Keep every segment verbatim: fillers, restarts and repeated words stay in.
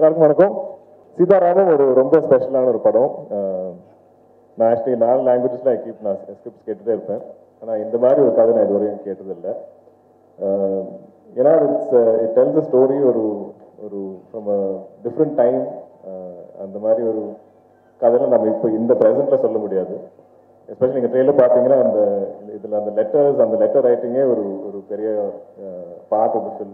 எல்லாருக்கும் வணக்கம். சீதா ராமம் ஒரு ரொம்ப ஸ்பெஷலான ஒரு படம். நான் ஆக்சுவலி நாலு லாங்குவேஜஸில் ஐ கீப் நான் ஸ்கிரிப்ட்ஸ் கேட்டுகிட்டே இருப்பேன். ஆனால் இந்த மாதிரி ஒரு கதை நான் இதுவரையும் கேட்டதில்லை. ஏன்னா it's it tells a story ஒரு ஒரு ஃப்ரம் அ டிஃப்ரெண்ட் டைம். அந்த மாதிரி ஒரு கதையில் நம்ம இப்போ இந்த ப்ரெசென்ட்டில் சொல்ல முடியாது. எஸ்பெஷலி நீங்கள் ட்ரெயிலில் பார்த்தீங்கன்னா அந்த இதில் அந்த லெட்டர்ஸ் அந்த லெட்டர் ரைட்டிங்கே ஒரு ஒரு பெரிய part of the film.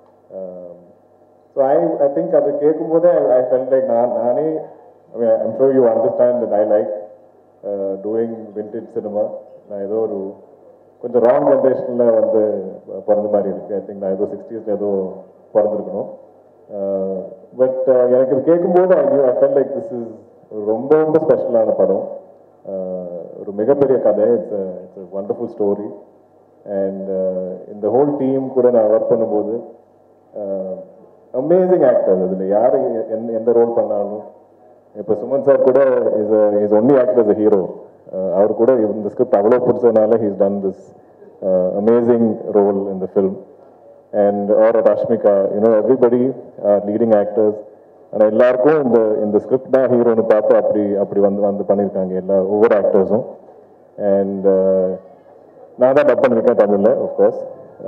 So I I think அது கேட்கும்போதே ஐ ஃபெல்ட் லைக் நான் நானே I'm sure you understand that I like doing vintage cinema. நான் ஏதோ ஒரு கொஞ்சம் ராங் ஜென்ரேஷனில் வந்து பிறந்த மாதிரி இருக்குது. ஐ திங்க் நான் ஏதோ சிக்ஸ்டீஸில் ஏதோ பிறந்திருக்கணும். பட் எனக்கு இது கேட்கும்போது I knew I felt like this is ரொம்ப ரொம்ப ஸ்பெஷலான படம். ஒரு மிகப்பெரிய கதை. It's it's wonderful story. And இந்த ஹோல் டீம் கூட நான் ஒர்க் பண்ணும்போது அமேசிங் ஆக்டர்ஸ். அதில் யார் எந்த எந்த ரோல் பண்ணாலும் இப்போ சுமன் சார் கூட is is only actor as a hero. அவர் கூட இந்த ஸ்கிரிப்ட் அவ்வளோ பிடிச்சதுனால he's done this amazing role in the film. And our Rashmika, you know everybody are leading actors. ஆனால் எல்லாருக்கும் இந்த இந்த ஸ்கிரிப்ட் தான் ஹீரோன்னு பார்த்து அப்படி அப்படி வந்து வந்து பண்ணியிருக்காங்க எல்லா ஒவ்வொரு ஆக்டர்ஸும். அண்ட் நான் தான் டப் பண்ணியிருக்கேன் தமிழில். ஆஃப்கோர்ஸ்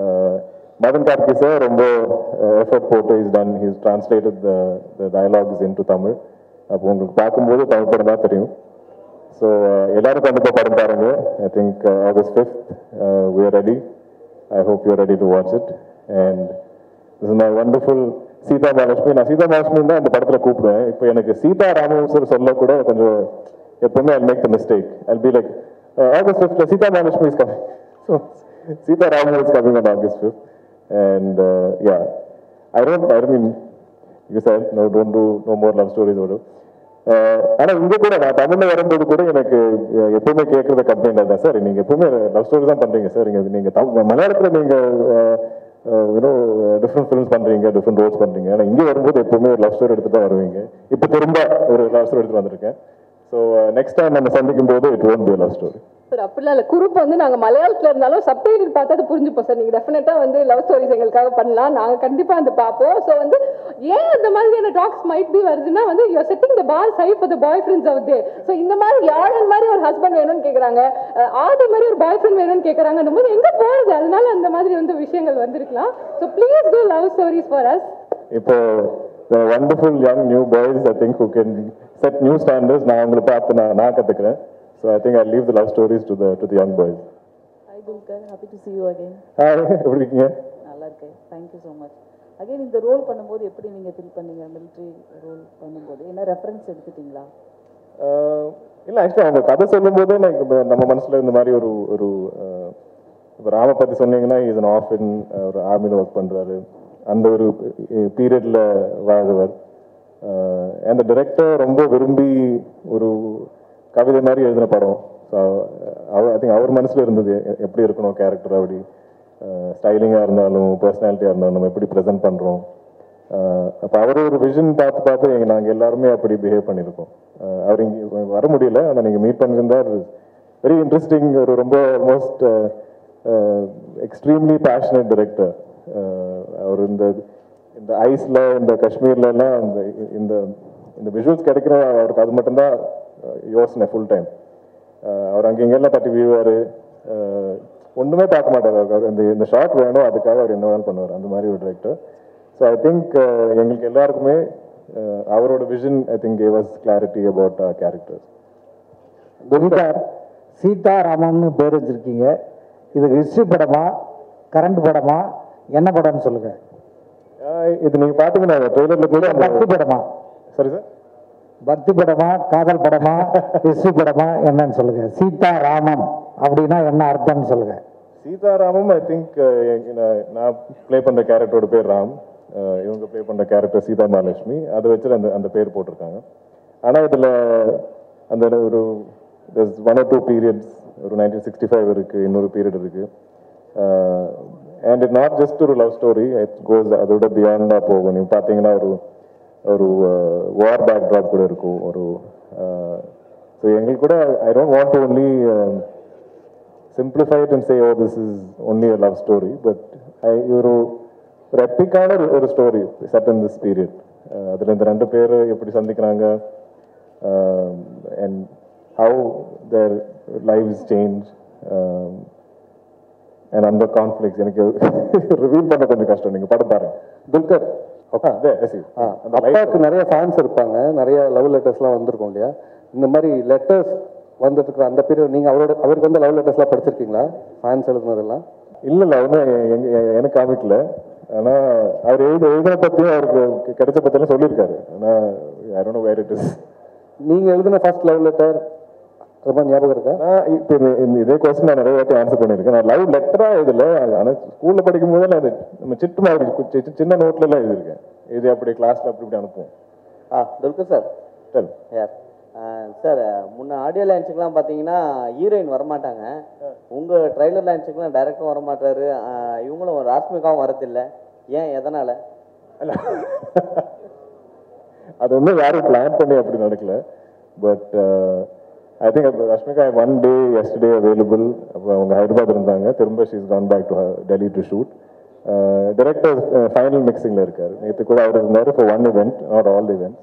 மதன் கார்கி சார் ரொம்ப எஃபர்ட் போட்டு is done he's translated the the dialogues into Tamil. அப்போ உங்களுக்கு பார்க்கும்போது தமிழ் படம் தான் தெரியும். ஸோ எல்லாரும் கண்டிப்பாக படம் பாருங்க. I think August fifth we are ready. I hope you are ready to watch it. And this is my wonderful Sita Mahalakshmi. நான் சீதா மகாலட்சுமி தான் அந்த படத்தில் கூப்பிடுவேன். இப்போ எனக்கு சீதா ராமம் சார் சொல்ல கூட கொஞ்சம் எப்பவுமே I make the mistake. I be like August fifth Sita Mahalakshmi is coming. So Sita Ramam is coming on August fifth. And uh, yeah, I don't, I mean, you said, no, don't do no more love stories. ஆனால் இங்கே கூட நான் தமிழில் வரும்போது கூட எனக்கு எப்பவுமே கேட்குறத கம்ப்ளைண்ட் அதுதான். சார் நீங்கள் எப்பவுமே லவ் ஸ்டோரி தான் பண்ணுறீங்க சார். நீங்கள் நீங்கள் தமிழ் மலையாளத்தில் நீங்கள் யூனோ டிஃப்ரெண்ட் ஃபிலிம்ஸ் பண்ணுறீங்க, டிஃப்ரெண்ட் ரோல்ஸ் பண்ணுறீங்க. ஆனால் இங்கே வரும்போது எப்பவுமே ஒரு லவ் ஸ்டோரி எடுத்துகிட்டு தான் வருவீங்க. இப்போ திரும்ப ஒரு லவ் ஸ்டோரி எடுத்துகிட்டு வந்திருக்கேன். ஸோ நெக்ஸ்ட் டைம் நம்ம சந்திக்கும் போது it won't be love story. Sir அப்படிலாம் இல்லை. குரூப் வந்து நாங்கள் மலையாளத்தில் இருந்தாலும் சப்டைட்டில் பார்த்தா அது புரிஞ்சுப்போம் சார். நீங்கள் டெஃபினட்டாக வந்து லவ் ஸ்டோரிஸ் எங்களுக்காக பண்ணலாம். நாங்கள் கண்டிப்பாக வந்து பார்ப்போம். ஸோ வந்து ஏன் அந்த மாதிரியான டாக்ஸ் மைட் பி வருதுன்னா வந்து you are setting the bar high for the boyfriends out there. So இந்த மாதிரி யாழன் மாதிரி ஒரு ஹஸ்பண்ட் வேணும்னு கேட்குறாங்க, ஆதி மாதிரி ஒரு பாய் ஃப்ரெண்ட் வேணும்னு கேட்குறாங்கன்னும் போது எங்கே போகிறது? அதனால அந்த மாதிரி வந்து விஷயங்கள் வந்திருக்கலாம். So please do love stories for us. இப்போ the wonderful young new boys I think who can set new standards நான் அவங்களை பார்த்து நான் நான் கற்றுக்கிறேன். So I think I'll leave the love stories to the to the young boys. Hi Dulquer, happy to see you again. Hi, எப்படி இருக்கீங்க? நல்லா இருக்கேன். Thank you so much. Again இந்த ரோல் பண்ணும்போது எப்படி நீங்க ஃபீல் பண்ணீங்க? military ரோல் பண்ணும்போது என்ன ரெஃபரன்ஸ் எடுத்துட்டீங்களா? இல்லை ஆக்சுவலி அவங்க கதை சொல்லும்போதே எனக்கு நம்ம மனசில் இந்த மாதிரி ஒரு ஒரு இப்போ ராம பற்றி சொன்னீங்கன்னா இஸ் அன் ஆஃபின் ஒரு ஆர்மியில் ஒர்க் பண்ணுறாரு. அந்த ஒரு பீரியடில் வாழ்றவர். அந்த டைரக்டர் ரொம்ப விரும்பி ஒரு கவிதை மாதிரி எழுதின படம். ஸோ அவர் ஐ திங்க் அவர் மனசில் இருந்தது எப்படி இருக்கணும் கேரக்டர், அப்படி ஸ்டைலிங்காக இருந்தாலும் பர்சனாலிட்டியாக இருந்தாலும் நம்ம எப்படி ப்ரெசென்ட் பண்ணுறோம். அப்போ அவர் ஒரு விஷன் பார்த்து பார்த்து நாங்கள் எல்லாருமே அப்படி பிஹேவ் பண்ணியிருக்கோம். அவர் இங்கே வர முடியல, ஆனால் நீங்கள் மீட் பண்ணியிருந்தார். Very interesting. ஒரு ரொம்ப ஆல்மோஸ்ட் எக்ஸ்ட்ரீம்லி பேஷனேட் டைரக்டர். அவர் இந்த இந்த ஐஸில் இந்த காஷ்மீர்லலாம் இந்த இந்த இந்த விஷுவல்ஸ் கிடைக்கிற அவருக்கு அது மட்டும்தான் யோசனை ஃபுல் டைம். அவர் அங்கே இங்கெல்லாம் தட்டி வீழ்வார், ஒன்றுமே பார்க்க மாட்டார். அவர் இந்த இந்த ஷார்ட் வேணும் அதுக்காக அவர் என்ன வேணாலும் பண்ணுவார். அந்த மாதிரி ஒரு டைரக்டர். ஸோ ஐ திங்க் எங்களுக்கு எல்லாருக்குமே அவரோட vision I think gave us clarity about characters. Dulquer Sita ராமம்னு பேர் வச்சிருக்கீங்க. இது ஹிஸ்ட்ரி படமா கரண்ட் படமா என்ன படம்னு சொல்லுங்க. இது நீங்க பாத்தீங்கன்னா ட்ரெய்லர்ல கூட பக்தி படமா? சரி சார், பக்தி படமா காதல் படமா ஹிஸ்ட்ரி படமா என்னன்னு சொல்லுங்க. சீதா ராமம் அப்படின்னா என்ன அர்த்தம்னு சொல்லுங்க. சீதா ராமம் ஐ திங்க் நான் பிளே பண்ற கேரக்டரோட பேர் ராம், இவங்க பிளே பண்ற கேரக்டர் சீதா மகாலட்சுமி. அதை வச்சு அந்த அந்த பேர் போட்டிருக்காங்க. ஆனா இதுல அந்த ஒரு ஒன் ஆர் டூ பீரியட்ஸ், ஒரு நைன்டீன் சிக்ஸ்டி ஃபைவ் இருக்கு, இன்னொரு பீரியட் இருக்கு. அண்ட் இட் நாட் ஜஸ்ட் ஒரு லவ் ஸ்டோரி, இட் கோஸ் அதோட பியாண்டாக போகும். நீங்கள் பார்த்தீங்கன்னா ஒரு ஒரு வார் பேக்ட்ராப் கூட இருக்கும். ஒரு ஸோ எங்களுக்கு கூட I don't want to only simplify it and say oh this is only a love story, but I ஒரு ஒரு எப்பிக்கான ஒரு story set in this period. அதில் இந்த ரெண்டு பேர் எப்படி சந்திக்கிறாங்க and how their lives change and அந்த கான்ஃப்ளிக்ஸ் எனக்கு ரிவீல் பண்ண கொஞ்சம் கஷ்டம். நீங்கள் படம் பாருங்க. துல்கர் அப்பாவுக்கு நிறைய ஃபேன்ஸ் இருப்பாங்க, நிறைய லவ் லெட்டர்ஸ்லாம் வந்திருக்கும் இல்லையா? இந்த மாதிரி லெட்டர்ஸ் வந்துட்டு இருக்கிற அந்த பீரியட் நீங்கள் அவரோட அவருக்கு வந்து லவ் லெட்டர்ஸ்லாம் படிச்சிருக்கீங்களா? ஃபேன்ஸ் எழுதுனதெல்லாம்? இல்லை இல்லை அவரும் எனக்கு காமிக்கல. ஆனால் அவர் எழுத எழுதின பற்றியும் அவருக்கு கிடைச்ச பற்றியெல்லாம் சொல்லியிருக்காரு. ஆனால் I don't know where it is. நீங்கள் எழுதின ஃபர்ஸ்ட் லவ் லெட்டர் அது மாதிரி ஞாபகம் இருக்கா? நான் இப்போ இந்த இதே கொஸ்டின் நான் நிறைய வாட்டி ஆன்சர் பண்ணியிருக்கேன். நான் லவ் லெட்டராக எழுதல, ஆனால் ஸ்கூலில் படிக்கும் போது நான் நம்ம சிட்டு மாதிரி சின்ன நோட்லலாம் எழுதியிருக்கேன். இது அப்படி கிளாஸில் அப்படி இப்படி அனுப்புவோம். ஆ துல்கர் சார். சரி யார் சார், முன்ன ஆடியோ லான்ச்சுக்கெலாம் பார்த்தீங்கன்னா ஹீரோயின் வரமாட்டாங்க. உங்கள் ட்ரைலர் லான்ச்சுக்கெலாம் டைரக்டரும் வரமாட்டாரு, இவங்களும் ராஷ்மிகாவும் வரதில்லை. ஏன், எதனால்? அது ஒன்றும் யாரும் பிளான் பண்ணி அப்படி நடக்கல. But I think Rashmika one day yesterday available. அப்போ அவங்க ஹைதராபாத் இருந்தாங்க, திரும்ப she's gone back to Delhi to shoot. Director final மிக்சிங்கில் இருக்கார். நேற்று கூட அவர் இருந்தார் for one event, not all event.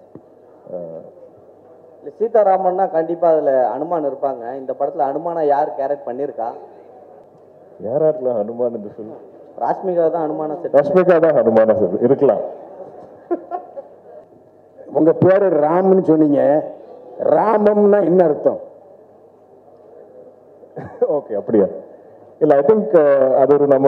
Sita ராமன்னா கண்டிப்பாக அதில் ஹனுமான் இருப்பாங்க. இந்த படத்தில் ஹனுமானா யார் கேரக்ட் பண்ணியிருக்கா? யாரா இருக்கலாம் ஹனுமான் இந்த ஃபில்ம்? ராஷ்மிகா தான் ஹனுமானா செட். ரஷ்மிகா தான் ஹனுமானா சார் இருக்கலாம். உங்க பேரு ராம்னு சொன்னீங்க, ராமம்னா என்ன அர்த்தம்? ஓகே அப்படியா? இல்லை, ஐ திங்க் அது ஒரு நம்ம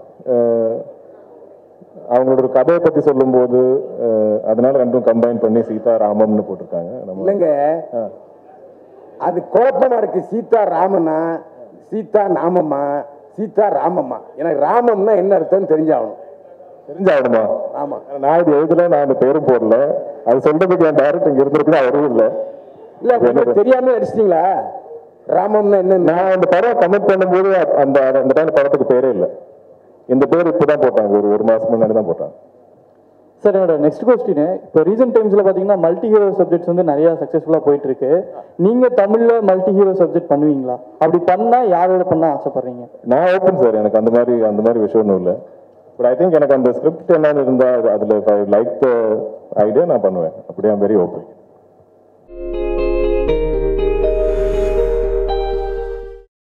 அவங்களோட ஒரு கதையை பற்றி சொல்லும்போது அதனால ரெண்டும் கம்பைன் பண்ணி சீதா ராமம்னு போட்டிருக்காங்க. இல்லைங்க, அது குழப்பமா இருக்கு. சீதா ராமனா, சீதா நாமம்மா, சீதா ராமம்மா. எனக்கு ராமம்னா என்ன அர்த்தம்னு தெரிஞ்சாகணும். தெரிஞ்சாகணுமா? ஆமா, நான் இது எழுதல, நான் அந்த பேரும் போடல. அது சொல்றதுக்கு என் டைரக்டர் இங்க இருந்திருக்குன்னா அவரும் இல்லை. இல்ல உங்களுக்கு தெரியாம அடிச்சிட்டீங்களா ராமம்னா என்ன? நான் அந்த படம் கமெண்ட் பண்ணும்போது அந்த அந்த டைம் படத்துக்கு பேரே இல்லை. இந்த பேர் இப்போதான் போட்டாங்க, ஒரு ஒரு மாசம் முன்னாடி தான் போட்டாங்க. சார் என்னோட நெக்ஸ்ட் கொஸ்டின், இப்போ ரீசெண்ட் டைம்ஸில் பார்த்தீங்கன்னா மல்டி ஹீரோ சப்ஜெக்ட்ஸ் வந்து நிறையா சக்ஸஸ்ஃபுல்லாக போயிட்டு இருக்கு. நீங்கள் தமிழில் மல்டி ஹீரோ சப்ஜெக்ட் பண்ணுவீங்களா? அப்படி பண்ணால் யாரோட பண்ண ஆசைப்படுறீங்க? நான் ஓப்பன் சார், எனக்கு அந்த மாதிரி அந்த மாதிரி விஷயம் ஒன்றும் இல்லை. பட் ஐ திங்க் எனக்கு அந்த ஸ்கிரிப்ட் என்னன்னு இருந்தால் அதில் லைக் த ஐடியா நான் பண்ணுவேன். அப்படியே வெரி ஓப்பன்.